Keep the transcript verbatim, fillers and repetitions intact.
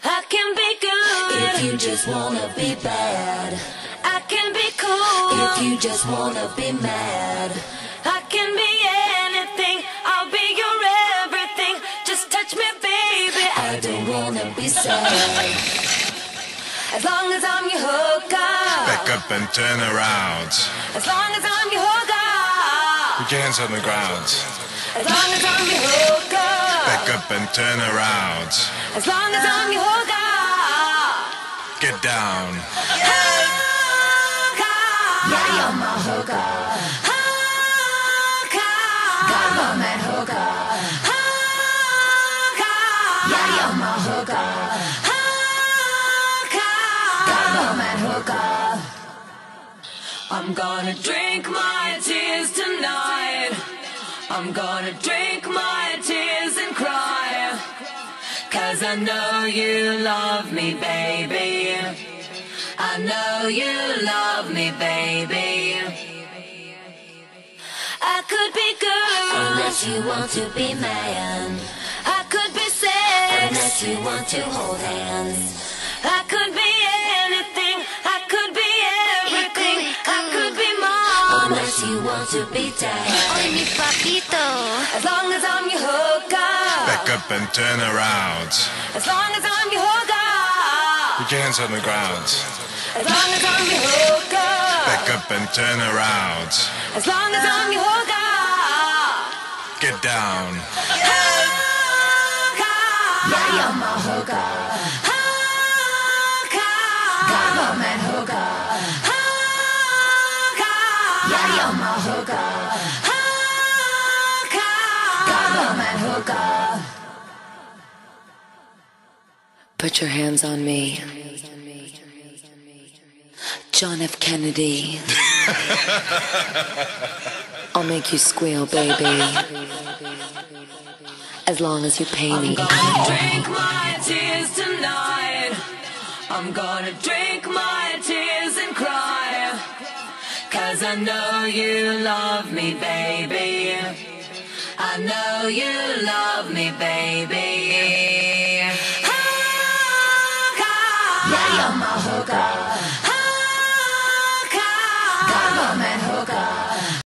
I can be good if you just wanna be bad. I can be cool if you just wanna be mad. I can be anything, I'll be your everything. Just touch me, baby. I don't wanna be sad. As long as I'm your hooker. Back up and turn around. As long as I'm your hooker. Put your hands on the ground. As long as I'm your hooker. Back up and turn around. As long as I'm your hooker. Get down. Hooker. Yeah, you're my hooker. Hooker. Got on that hooker. Hooker. Yeah, you're my hooker. Hooker. Got on that hooker. I'm gonna drink my tears tonight. I'm gonna drink my tears and cry. 'Cause I know you love me, baby. I know you love me, baby. I could be good Unless you want to be man. I could be sex Unless you want to hold hands. I could be anything, I could be everything, I could be mom. Unless you want to be dad. Oy, mi papito. As long as I'm your hooker. Back up and turn around. As long as I'm your hooker. Put your hands on the ground. As long as I'm your hooker. Back up and turn around. As long as I'm your hooker. Get down. Hooker. Yeah, you're my hooker. Hooker. Got on that hooker. Hooker. Yeah, you're my hooker. Hooker. Got on that hooker. Put your hands on me. John F. Kennedy. I'll make you squeal, baby. As long as you pay me. I'm gonna drink my tears tonight. I'm gonna drink my tears and cry. 'Cause I know you love me, baby. I know you love me, baby. Hooker. Yeah, you're my hooker.